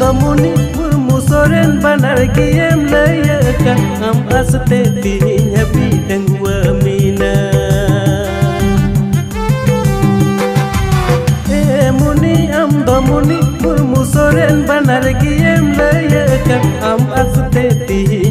Muni Murmu Soren Banar Giem Layakan Am Aste Tihinya Bidang Wamina Muni Am Domuni Murmu Soren Banar Giem Layakan Am Aste Tihinya